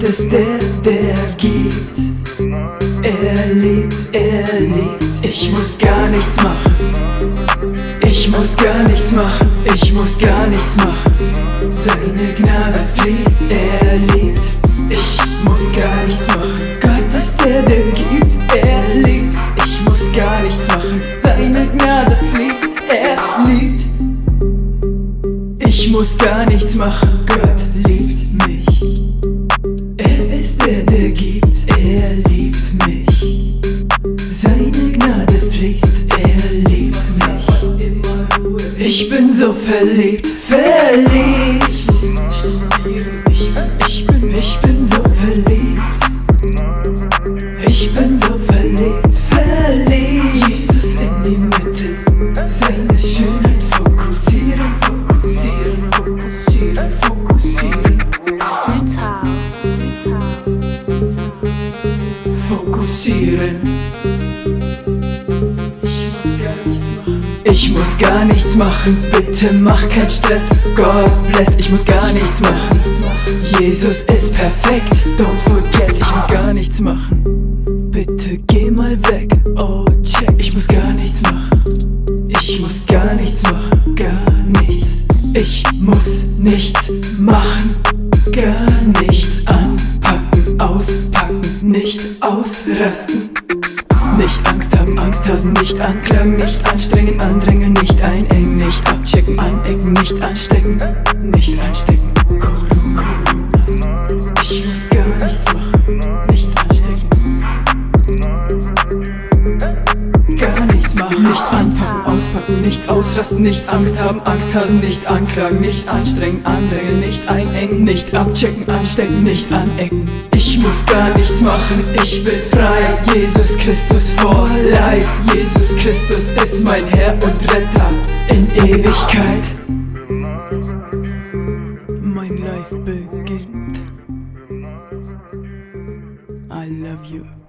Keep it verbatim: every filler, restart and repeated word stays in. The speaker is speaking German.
ist der, der gibt. Er liebt, er liebt. Ich muss gar nichts machen. Ich muss gar nichts machen. Ich muss gar nichts machen. Seine Gnade fließt, er liebt. Ich muss gar nichts machen. Gott ist der, der gibt. Er liebt. Ich muss gar nichts machen. Seine Gnade fließt, er liebt. Ich muss gar nichts machen. Gott liebt mich. Er ist der, der gibt. Er liebt mich. Seine Gnade fließt, er liebt mich. Ich bin so verliebt, verliebt. Ich bin, ich bin so verliebt. Ich bin so verliebt, verliebt. Jesus in die Mitte, seine Schönheit fokussieren, fokussieren, fokussieren, fokussieren. Futal, futal, futal. Fokussieren. Ich muss gar nichts machen, bitte mach keinen Stress. God bless, ich muss gar nichts machen. Jesus ist perfekt, don't forget, ich muss gar nichts machen. Bitte geh mal weg, oh check, ich muss gar nichts machen. Ich muss gar nichts machen, gar nichts. Ich muss nichts machen, gar nichts anpacken, auspacken, nicht ausrasten. Nicht Angst haben, Angsthasen, nicht anklagen, nicht anstrengen, andrängeln, nicht einengen, nicht abchecken, anecken, nicht anstecken, nicht anstecken. Corona, ich muss gar nichts machen, nicht anstecken. Gar nichts machen, nicht anfangen, auspacken, nicht ausrasten, nicht Angst haben, Angsthasen, nicht anklagen, nicht anstrengen, andrängeln, nicht einengen, nicht abchecken, anstecken, nicht anecken. Ich muss gar nichts machen, ich bin frei. Jesus Christus for life. Jesus Christus ist mein Herr und Retter in Ewigkeit. Mein Life beginnt. I love you.